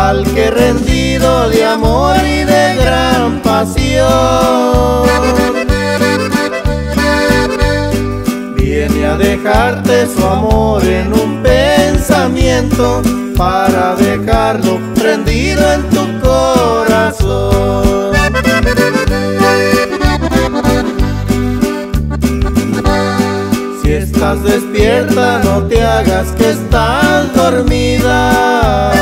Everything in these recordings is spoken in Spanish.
al que rendido de amor y de gran pasión viene a dejarte su amor en un pensamiento para dejarlo rendido en tu corazón. Si estás despierta, no te hagas que estás dormida,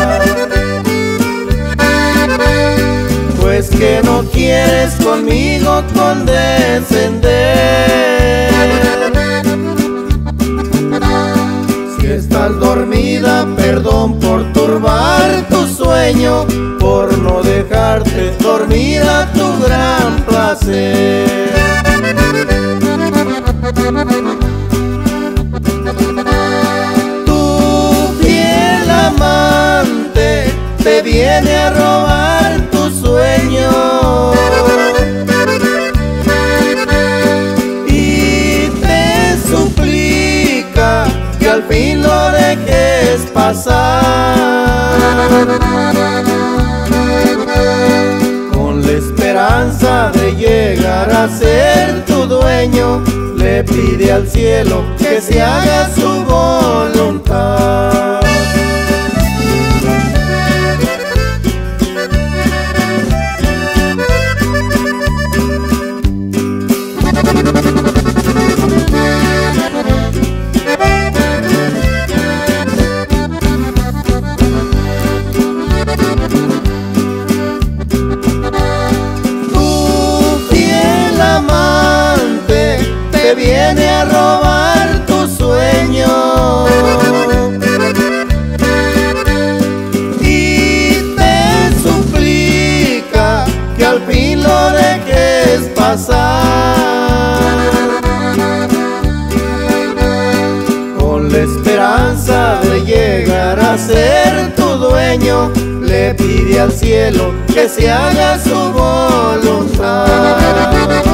pues que no quieres conmigo condescender. Si estás dormida, perdón por turbar tu sueño, por no dejarte dormida tu gran placer. Tu fiel amante te viene a robar tu sueño y te suplica que al fin lo dejes pasar, con la esperanza de llegar a ser tu dueño. Le pide al cielo que se haga su voluntad. Te viene a robar tu sueño y te suplica que al fin lo dejes pasar, con la esperanza de llegar a ser tu dueño. Le pide al cielo que se haga su voluntad.